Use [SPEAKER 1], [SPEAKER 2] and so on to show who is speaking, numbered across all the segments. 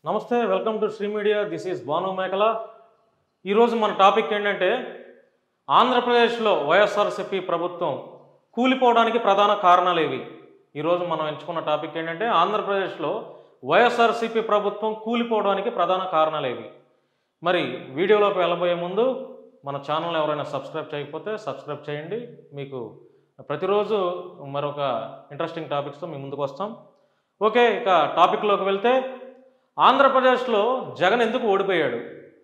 [SPEAKER 1] నమస్తే, welcome to Sri media. This is Bhanu Mekala. ఈరోజు మన టాపిక్ ఏంటంటే ఆంధ్రప్రదేశ్లో వైఎస్ఆర్సీపీ ప్రభుత్వం కూలిపోవడానికి ప్రధాన కారణాలు ఏవి. ఈరోజు మనం ఎంచుకున్న టాపిక్ ఏంటంటే ఆంధ్రప్రదేశ్లో వైఎస్ఆర్సీపీ ప్రభుత్వం కూలిపోవడానికి ప్రధాన కారణాలు ఏవి. మరి వీడియోలోకి వెళ్ళబోయే ముందు మన ఛానల్ ఎవరైనా సబ్స్క్రైబ్ చేయకపోతే సబ్స్క్రైబ్ చేయండి. మీకు ప్రతిరోజు మరొక ఇంట్రెస్టింగ్ టాపిక్స్తో మీ ముందుకు వస్తాం. ఓకే, ఇక టాపిక్లోకి వెళ్తే ఆంధ్రప్రదేశ్లో జగన్ ఎందుకు ఓడిపోయాడు?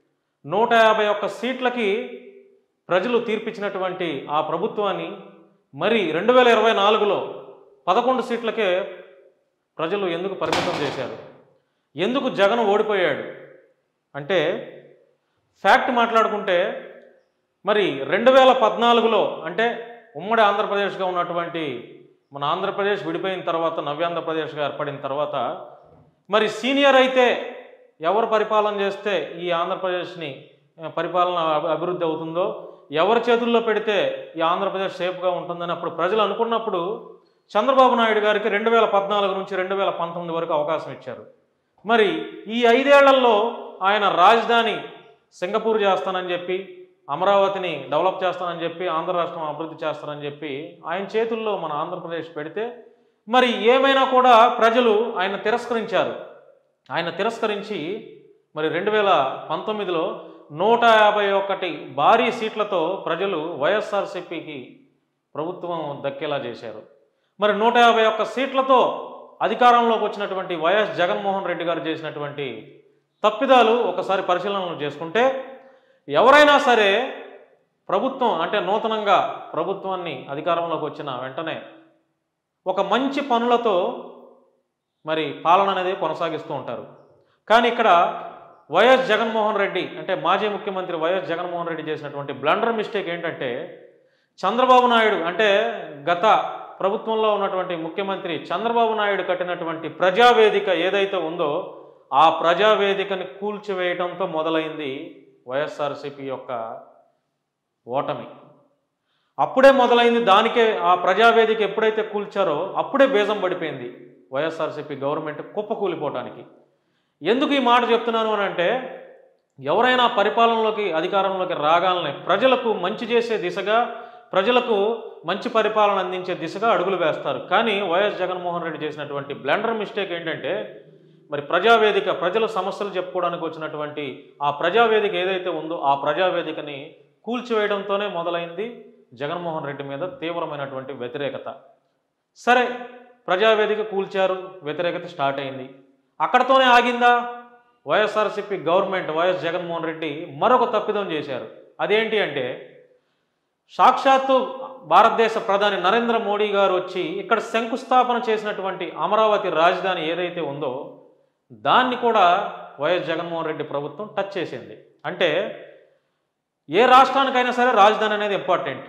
[SPEAKER 1] 151 సీట్లకి ప్రజలు తీర్పిచ్చినటువంటి ఆ ప్రభుత్వాన్ని మరి 2024లో 11 సీట్లకే ప్రజలు ఎందుకు పరిమితం చేశారు? ఎందుకు జగన్ ఓడిపోయాడు అంటే ఫ్యాక్ట్ మాట్లాడుకుంటే మరి 2014లో అంటే ఉమ్మడి ఆంధ్రప్రదేశ్గా ఉన్నటువంటి మన ఆంధ్రప్రదేశ్ విడిపోయిన తర్వాత నవ్యాంధ్రప్రదేశ్గా ఏర్పడిన తర్వాత మరి సీనియర్ అయితే ఎవరు పరిపాలన చేస్తే ఈ ఆంధ్రప్రదేశ్ని పరిపాలన అభివృద్ధి అవుతుందో, ఎవరి చేతుల్లో పెడితే ఈ ఆంధ్రప్రదేశ్ సేఫ్గా ఉంటుందని అప్పుడు ప్రజలు అనుకున్నప్పుడు చంద్రబాబు నాయుడు గారికి 2014 నుంచి 2019 వరకు అవకాశం ఇచ్చారు. మరి ఈ 5 ఏళ్లలో ఆయన రాజధాని సింగపూర్ చేస్తానని చెప్పి, అమరావతిని డెవలప్ చేస్తానని చెప్పి, ఆంధ్ర రాష్ట్రం అభివృద్ధి చేస్తానని చెప్పి ఆయన చేతుల్లో మన ఆంధ్రప్రదేశ్ పెడితే మరి ఏమైనా కూడా ప్రజలు ఆయన తిరస్కరించారు. ఆయన తిరస్కరించి మరి 2019లో 151 భారీ సీట్లతో ప్రజలు వైఎస్ఆర్సీపీకి ప్రభుత్వం దక్కేలా చేశారు. మరి 151 సీట్లతో అధికారంలోకి వచ్చినటువంటి వైఎస్ జగన్మోహన్ రెడ్డి గారు చేసినటువంటి తప్పిదాలు ఒకసారి పరిశీలన చేసుకుంటే, ఎవరైనా సరే ప్రభుత్వం అంటే నూతనంగా ప్రభుత్వాన్ని అధికారంలోకి వచ్చిన వెంటనే ఒక మంచి పనులతో మరి పాలన అనేది కొనసాగిస్తూ ఉంటారు. కానీ ఇక్కడ వైఎస్ జగన్మోహన్ రెడ్డి అంటే మాజీ ముఖ్యమంత్రి వైఎస్ జగన్మోహన్ రెడ్డి చేసినటువంటి బ్లండర్ మిస్టేక్ ఏంటంటే, చంద్రబాబు నాయుడు అంటే గత ప్రభుత్వంలో ఉన్నటువంటి ముఖ్యమంత్రి చంద్రబాబు నాయుడు కట్టినటువంటి ప్రజావేదిక ఏదైతే ఉందో ఆ ప్రజావేదికని కూల్చివేయడంతో మొదలైంది వైఎస్ఆర్సీపీ యొక్క ఓటమి. అప్పుడే మొదలైంది. దానికే ఆ ప్రజావేదిక ఎప్పుడైతే కూల్చారో అప్పుడే బేజం పడిపోయింది వైఎస్ఆర్సీపీ గవర్నమెంట్ కుప్పకూలిపోవటానికి. ఎందుకు ఈ మాట చెప్తున్నాను అని అంటే, ఎవరైనా పరిపాలనలోకి అధికారంలోకి రాగాలనే ప్రజలకు మంచి చేసే దిశగా, ప్రజలకు మంచి పరిపాలన అందించే దిశగా అడుగులు వేస్తారు. కానీ వైఎస్ జగన్మోహన్ రెడ్డి చేసినటువంటి బ్లండర్ మిస్టేక్ ఏంటంటే, మరి ప్రజావేదిక ప్రజల సమస్యలు చెప్పుకోవడానికి వచ్చినటువంటి ఆ ప్రజావేదిక ఏదైతే ఉందో ఆ ప్రజావేదికని కూల్చివేయడంతోనే మొదలైంది జగన్మోహన్ రెడ్డి మీద తీవ్రమైనటువంటి వ్యతిరేకత. సరే, ప్రజావేదిక కూల్చారు, వ్యతిరేకత స్టార్ట్ అయింది. అక్కడతోనే ఆగిందా? YSRCP government YS Jaganmohan Reddy మరొక తప్పిదం చేశారు. అదేంటి అంటే, సాక్షాత్తు భారతదేశ ప్రధాని నరేంద్ర మోడీ గారు వచ్చి ఇక్కడ శంకుస్థాపన చేసినటువంటి అమరావతి రాజధాని ఏదైతే ఉందో దాన్ని కూడా వైఎస్ జగన్మోహన్ రెడ్డి ప్రభుత్వం టచ్ చేసింది. అంటే ఏ రాష్ట్రానికైనా సరే రాజధాని అనేది ఇంపార్టెంట్.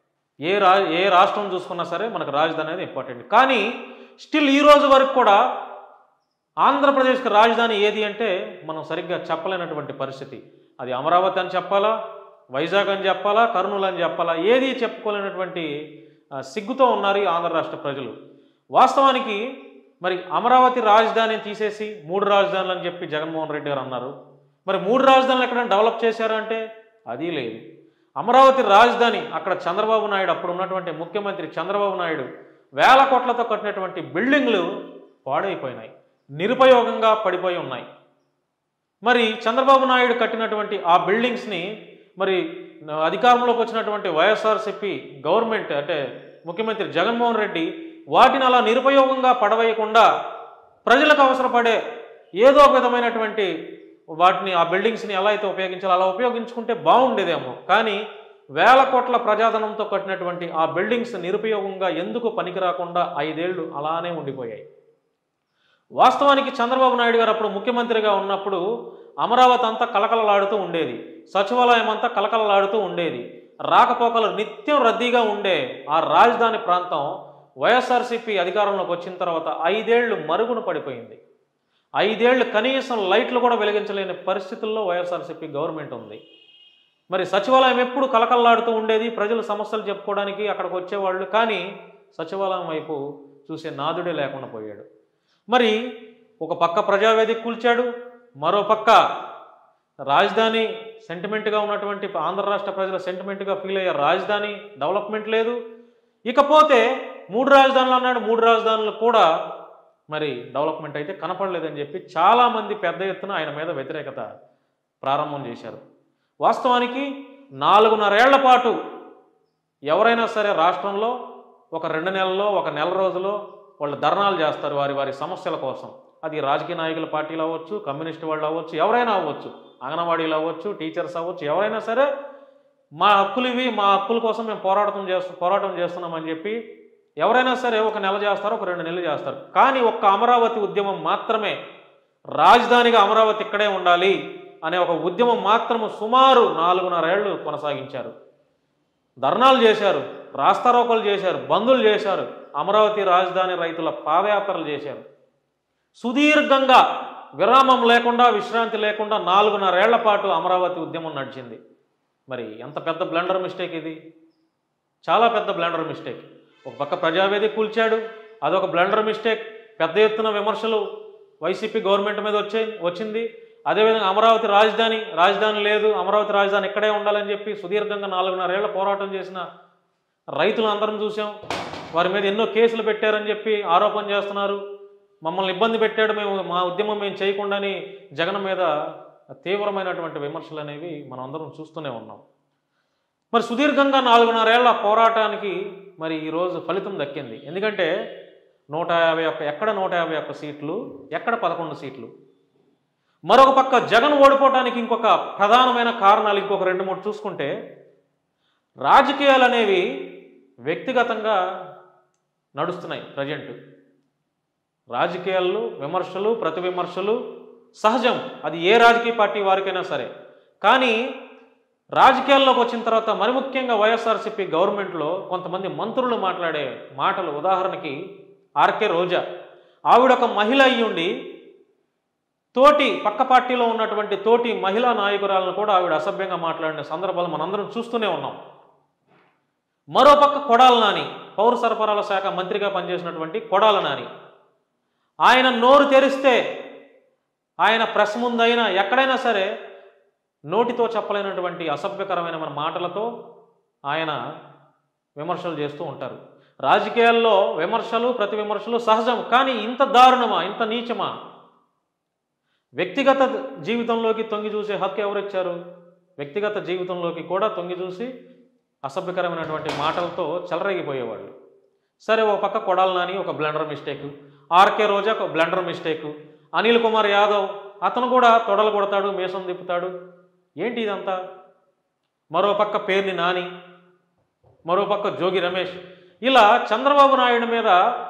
[SPEAKER 1] ఏ రాష్ట్రం చూసుకున్నా సరే మనకు రాజధాని అనేది ఇంపార్టెంట్. కానీ స్టిల్ ఈ రోజు వరకు కూడా ఆంధ్రప్రదేశ్కి రాజధాని ఏది అంటే మనం సరిగ్గా చెప్పలేనటువంటి పరిస్థితి. అది అమరావతి అని చెప్పాలా, వైజాగ్ అని చెప్పాలా, కర్నూలు అని చెప్పాలా, ఏది చెప్పుకోలేనటువంటి సిగ్గుతో ఉన్నారు ఈ ఆంధ్ర రాష్ట్ర ప్రజలు. వాస్తవానికి మరి అమరావతి రాజధాని తీసేసి 3 రాజధానులు అని చెప్పి జగన్మోహన్ రెడ్డి గారు అన్నారు. మరి 3 రాజధానులు ఎక్కడైనా డెవలప్ చేశారా అంటే అది లేదు. అమరావతి రాజధాని అక్కడ చంద్రబాబు నాయుడు అప్పుడు ఉన్నటువంటి ముఖ్యమంత్రి చంద్రబాబు నాయుడు వేల కోట్లతో కట్టినటువంటి బిల్డింగ్లు పాడైపోయినాయి, నిరుపయోగంగా పడిపోయి ఉన్నాయి. మరి చంద్రబాబు నాయుడు కట్టినటువంటి ఆ బిల్డింగ్స్ని మరి అధికారంలోకి వచ్చినటువంటి వైఎస్ఆర్సీపీ గవర్నమెంట్ అంటే ముఖ్యమంత్రి జగన్మోహన్ రెడ్డి వాటిని అలా నిరుపయోగంగా పడవేయకుండా ప్రజలకు అవసరపడే ఏదో ఒక విధమైనటువంటి వాటిని ఆ బిల్డింగ్స్ని ఎలా అయితే ఉపయోగించాలో అలా ఉపయోగించుకుంటే బాగుండేదేమో. కానీ వేల కోట్ల ప్రజాధనంతో కట్టినటువంటి ఆ బిల్డింగ్స్ నిరుపయోగంగా ఎందుకు పనికిరాకుండా 5 ఏళ్ళు అలానే ఉండిపోయాయి. వాస్తవానికి చంద్రబాబు నాయుడు గారు అప్పుడు ముఖ్యమంత్రిగా ఉన్నప్పుడు అమరావతి అంతా కలకలలాడుతూ ఉండేది, సచివాలయం అంతా కలకలలాడుతూ ఉండేది, రాకపోకలు నిత్యం రద్దీగా ఉండే ఆ రాజధాని ప్రాంతం వైఎస్ఆర్సీపీ అధికారంలోకి వచ్చిన తర్వాత 5 ఏళ్ళు మరుగున పడిపోయింది. 5 ఏళ్ళు కనీసం లైట్లు కూడా వెలిగించలేని పరిస్థితుల్లో వైఎస్ఆర్సీపీ గవర్నమెంట్ ఉంది. మరి సచివాలయం ఎప్పుడు కలకల్లాడుతూ ఉండేది, ప్రజలు సమస్యలు చెప్పుకోవడానికి అక్కడికి వచ్చేవాళ్ళు. కానీ సచివాలయం వైపు చూసే నాదుడే లేకుండా పోయాడు. మరి ఒక పక్క ప్రజావేదిక కూల్చాడు, మరోపక్క రాజధాని సెంటిమెంట్గా ఉన్నటువంటి ఆంధ్ర రాష్ట్ర ప్రజల సెంటిమెంట్గా ఫీల్ అయ్యే రాజధాని డెవలప్మెంట్ లేదు. ఇకపోతే 3 రాజధానులు అన్నాడు, 3 రాజధానులు కూడా మరి డెవలప్మెంట్ అయితే కనపడలేదని చెప్పి చాలామంది పెద్ద ఎత్తున ఆయన మీద వ్యతిరేకత ప్రారంభం చేశారు. వాస్తవానికి 4.5 ఏళ్ల పాటు ఎవరైనా సరే రాష్ట్రంలో ఒక 2 నెలల్లో, ఒక నెల రోజులో వాళ్ళు ధర్నాలు చేస్తారు వారి వారి సమస్యల కోసం. అది రాజకీయ నాయకుల పార్టీలు అవ్వచ్చు, కమ్యూనిస్ట్ వాళ్ళు అవ్వచ్చు, ఎవరైనా అవ్వచ్చు, అంగన్వాడీలు అవ్వచ్చు, టీచర్స్ అవ్వచ్చు, ఎవరైనా సరే మా హక్కులు ఇవి, మా హక్కుల కోసం మేము పోరాటం చేస్తున్నామని చెప్పి ఎవరైనా సరే ఒక నెల చేస్తారు, ఒక 2 నెలలు చేస్తారు. కానీ ఒక్క అమరావతి ఉద్యమం మాత్రమే, రాజధానిగా అమరావతి ఇక్కడే ఉండాలి అనే ఒక ఉద్యమం మాత్రము సుమారు 4.5 ఏళ్ళు కొనసాగించారు. ధర్నాలు చేశారు, రాస్తారోకలు చేశారు, బందులు చేశారు, అమరావతి రాజధాని రైతుల పాదయాత్రలు చేశారు. సుదీర్ఘంగా విరామం లేకుండా, విశ్రాంతి లేకుండా 4.5 ఏళ్ల పాటు అమరావతి ఉద్యమం నడిచింది. మరి ఎంత పెద్ద బ్లండర్ మిస్టేక్ ఇది, చాలా పెద్ద బ్లండర్ మిస్టేక్. ఒక పక్క ప్రజావేది కూల్చాడు, అదొక బ్లండర్ మిస్టేక్. పెద్ద ఎత్తున విమర్శలు వైసీపీ గవర్నమెంట్ మీద వచ్చింది. అదేవిధంగా అమరావతి రాజధాని లేదు, అమరావతి రాజధాని ఇక్కడే ఉండాలని చెప్పి సుదీర్ఘంగా 4.5 ఏళ్ల పోరాటం చేసిన రైతులు అందరం చూసాం. వారి మీద ఎన్నో కేసులు పెట్టారని చెప్పి ఆరోపణ చేస్తున్నారు. మమ్మల్ని ఇబ్బంది పెట్టాడు, మా ఉద్యమం మేము చేయకుండాని జగన్ మీద తీవ్రమైనటువంటి విమర్శలు అనేవి మనం అందరం చూస్తూనే ఉన్నాం. మరి సుదీర్ఘంగా 4.5 ఏళ్ల పోరాటానికి మరి ఈరోజు ఫలితం దక్కింది. ఎందుకంటే 151 ఎక్కడ 151 సీట్లు, ఎక్కడ 11 సీట్లు. మరొక పక్క జగన్ ఓడిపోవడానికి ఇంకొక ప్రధానమైన కారణాలు ఇంకొక 2-3 చూసుకుంటే, రాజకీయాలు అనేవి వ్యక్తిగతంగా నడుస్తున్నాయి. ప్రజెంట్ రాజకీయాల్లో విమర్శలు, ప్రతి విమర్శలు సహజం, అది ఏ రాజకీయ పార్టీ వారికైనా సరే. కానీ రాజకీయాల్లోకి వచ్చిన తర్వాత మరి ముఖ్యంగా వైఎస్ఆర్సీపీ గవర్నమెంట్లో కొంతమంది మంత్రులు మాట్లాడే మాటలు, ఉదాహరణకి ఆర్కే రోజా, ఆవిడ ఒక మహిళ అయ్యుండి తోటి పక్క పార్టీలో ఉన్నటువంటి తోటి మహిళా నాయకురాలను కూడా ఆవిడ అసభ్యంగా మాట్లాడిన సందర్భాలు మనందరం చూస్తూనే ఉన్నాం. మరోపక్క కొడాల నాని, పౌర సరఫరాల శాఖ మంత్రిగా పనిచేసినటువంటి కొడాల నాని, ఆయన నోరు తెరిస్తే, ఆయన ప్రెస్ ముందైనా ఎక్కడైనా సరే నోటితో చెప్పలేనటువంటి అసభ్యకరమైన మన మాటలతో ఆయన విమర్శలు చేస్తూ ఉంటారు. రాజకీయాల్లో విమర్శలు, ప్రతి విమర్శలు సహజం. కానీ ఇంత దారుణమా, ఇంత నీచమా? వ్యక్తిగత జీవితంలోకి తొంగి చూసే హక్కు ఎవరిచ్చారు? వ్యక్తిగత జీవితంలోకి కూడా తొంగి చూసి అసభ్యకరమైనటువంటి మాటలతో చెలరేగిపోయేవాళ్ళు. సరే, ఒక పక్క కొడాల నాని ఒక బ్లండర్ మిస్టేక్, ఆర్కే రోజా ఒక బ్లండర్ మిస్టేక్, అనిల్ కుమార్ యాదవ్ అతను కూడా తొడలు కొడతాడు, మీసం తిప్పుతాడు. ఏంటి ఇదంతా? మరోపక్క పేర్ని నాని, మరోపక్క జోగి రమేష్, ఇలా చంద్రబాబు నాయుడు మీద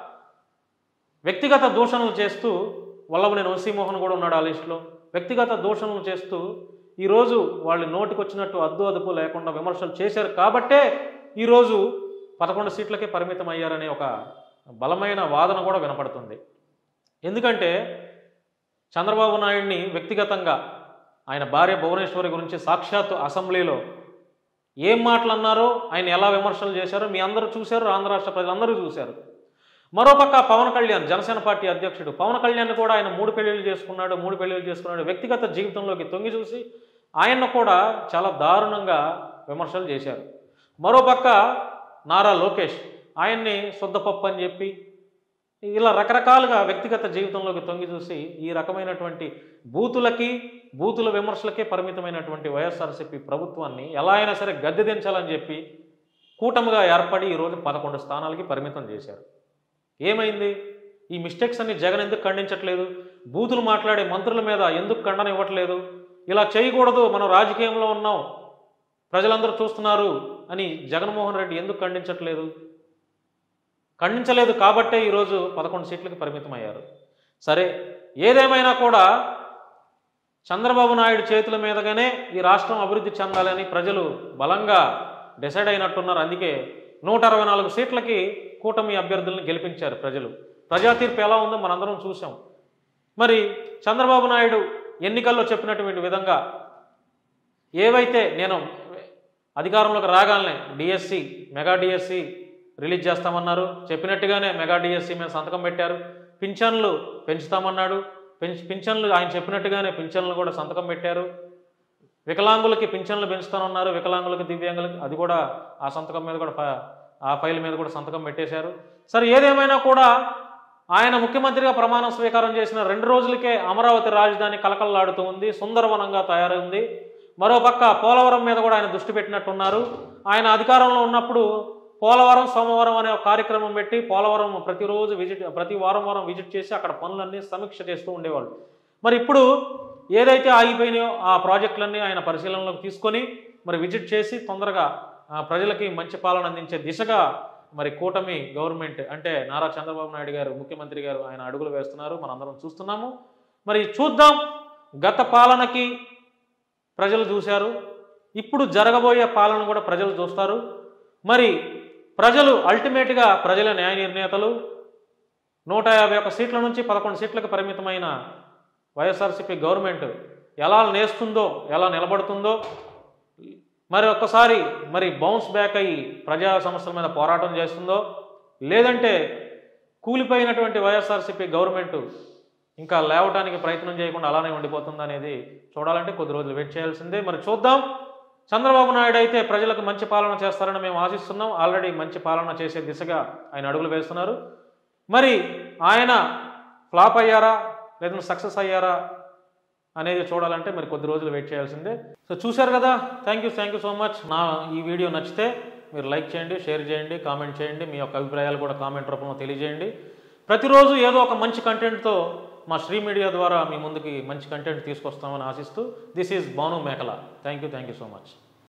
[SPEAKER 1] వ్యక్తిగత దూషణలు చేస్తూ, వల్లభనేని వంశీమోహన్ కూడా ఉన్నాడు ఆ లిస్టులో, వ్యక్తిగత దూషణలు చేస్తూ ఈరోజు వాళ్ళు నోటికొచ్చినట్టు అద్దు అదుపు లేకుండా విమర్శలు చేశారు. కాబట్టే ఈరోజు 11 సీట్లకే పరిమితం అయ్యారనే ఒక బలమైన వాదన కూడా వినపడుతుంది. ఎందుకంటే చంద్రబాబు నాయుడిని వ్యక్తిగతంగా ఆయన భార్య భువనేశ్వరి గురించి సాక్షాత్తు అసెంబ్లీలో ఏం మాటలు అన్నారో, ఆయన ఎలా విమర్శలు చేశారో మీ అందరూ చూశారు, ఆంధ్ర రాష్ట్ర ప్రజలందరూ చూశారు. మరోపక్క పవన్ కళ్యాణ్, జనసేన పార్టీ అధ్యక్షుడు పవన్ కళ్యాణ్ కూడా ఆయన 3 పెళ్లిళ్ళు చేసుకున్నాడు. వ్యక్తిగత జీవితంలోకి తొంగి చూసి ఆయన్ను కూడా చాలా దారుణంగా విమర్శలు చేశారు. మరోపక్క నారా లోకేష్, ఆయన్ని శుద్ధపప్పు అని చెప్పి ఇలా రకరకాలుగా వ్యక్తిగత జీవితంలోకి తొంగి చూసి ఈ రకమైనటువంటి బూతుల విమర్శలకే పరిమితమైనటువంటి వైఎస్ఆర్సీపీ ప్రభుత్వాన్ని ఎలా అయినా సరే గద్దె దించాలని చెప్పి కూటమిగా ఏర్పడి ఈరోజు 11 స్థానాలకి పరిమితం చేశారు. ఏమైంది? ఈ మిస్టేక్స్ అన్ని జగన్ ఎందుకు ఖండించట్లేదు? బూతులు మాట్లాడే మంత్రుల మీద ఎందుకు ఖండన ఇవ్వట్లేదు? ఇలా చేయకూడదు, మనం రాజకీయంలో ఉన్నాం, ప్రజలందరూ చూస్తున్నారు అని జగన్మోహన్ రెడ్డి ఎందుకు ఖండించలేదు కాబట్టే ఈరోజు 11 సీట్లకి పరిమితం అయ్యారు. సరే, ఏదేమైనా కూడా చంద్రబాబు నాయుడు చేతుల మీదగానే ఈ రాష్ట్రం అభివృద్ధి చెందాలని ప్రజలు బలంగా డిసైడ్ అయినట్టున్నారు. అందుకే 164 సీట్లకి కూటమి అభ్యర్థులను గెలిపించారు ప్రజలు. ప్రజా తీర్పు ఎలా ఉందో మనందరం చూసాం. మరి చంద్రబాబు నాయుడు ఎన్నికల్లో చెప్పినటువంటి విధంగా ఏవైతే నేను అధికారంలోకి రాగానే మెగా డిఎస్సి రిలీజ్ చేస్తామన్నారు, చెప్పినట్టుగానే మెగా డిఎస్సి మీద సంతకం పెట్టారు. పింఛన్లు పెంచుతామన్నాడు, పింఛన్లు ఆయన చెప్పినట్టుగానే పింఛన్లు కూడా సంతకం పెట్టారు. వికలాంగులకి పింఛన్లు పెంచుతానన్నారు, వికలాంగులకి దివ్యాంగులకి అది కూడా ఆ సంతకం మీద కూడా ఆ ఫైల్ మీద కూడా సంతకం పెట్టేశారు. సరే ఏదేమైనా కూడా ఆయన ముఖ్యమంత్రిగా ప్రమాణ స్వీకారం చేసిన 2 రోజులకే అమరావతి రాజధాని కలకలలాడుతూ ఉంది, సుందరవనంగా తయారైంది. మరోపక్క పోలవరం మీద కూడా ఆయన దృష్టి పెట్టినట్టున్నారు. ఆయన అధికారంలో ఉన్నప్పుడు పోలవరం సోమవారం అనే ఒక కార్యక్రమం పెట్టి పోలవరం ప్రతి వారం విజిట్ చేసి అక్కడ పనులన్నీ సమీక్ష చేస్తూ ఉండేవాళ్ళు. మరి ఇప్పుడు ఏదైతే ఆగిపోయినాయో ఆ ప్రాజెక్టులన్నీ ఆయన పరిశీలనలోకి తీసుకొని మరి విజిట్ చేసి తొందరగా ప్రజలకి మంచి పాలన అందించే దిశగా మరి కూటమి గవర్నమెంట్ అంటే నారా చంద్రబాబు నాయుడు గారు ముఖ్యమంత్రి గారు ఆయన అడుగులు వేస్తున్నారు, మనందరం చూస్తున్నాము. మరి చూద్దాం, గత పాలనకి ప్రజలు చూశారు, ఇప్పుడు జరగబోయే పాలన కూడా ప్రజలు చూస్తారు. మరి ప్రజలు అల్టిమేట్గా ప్రజల న్యాయ నిర్ణేతలు 151 సీట్ల నుంచి 11 సీట్లకు పరిమితమైన వైఎస్ఆర్సీపీ గవర్నమెంట్ ఎలా నేస్తుందో, ఎలా నిలబడుతుందో, మరి ఒక్కసారి మరి బౌన్స్ బ్యాక్ అయ్యి ప్రజా సమస్యల మీద పోరాటం చేస్తుందో, లేదంటే కూలిపోయినటువంటి వైఎస్ఆర్సీపీ గవర్నమెంట్ ఇంకా లేవటానికి ప్రయత్నం చేయకుండా అలానే ఉండిపోతుందా అనేది చూడాలంటే కొద్ది రోజులు వెయిట్ చేయాల్సిందే. మరి చూద్దాం. చంద్రబాబు నాయుడు అయితే ప్రజలకు మంచి పాలన చేస్తారని మేము ఆశిస్తున్నాం. ఆల్రెడీ మంచి పాలన చేసే దిశగా ఆయన అడుగులు వేస్తున్నారు. మరి ఆయన ఫ్లాప్ అయ్యారా లేదంటే సక్సెస్ అయ్యారా అనేది చూడాలంటే మరి కొద్ది రోజులు వెయిట్ చేయాల్సిందే. సో చూశారు కదా, థ్యాంక్ యూ సో మచ్. ఈ వీడియో నచ్చితే మీరు లైక్ చేయండి, షేర్ చేయండి, కామెంట్ చేయండి, మీ యొక్క అభిప్రాయాలు కూడా కామెంట్ రూపంలో తెలియజేయండి. ప్రతిరోజు ఏదో ఒక మంచి కంటెంట్తో మా శ్రీ మీడియా ద్వారా మీ ముందుకి మంచి కంటెంట్ తీసుకొస్తామని ఆశిస్తూ this is Bhanu Mekala. Thank you so much.